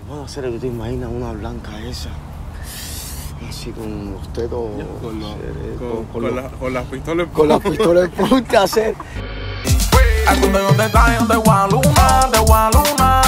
puedo hacer, ¿tú te imaginas una blanca esa? Así con los tetos. Con las pistolas. Con las pistolas en punta, hacer. Algún día donde está, te voy a luna, te voy a luna.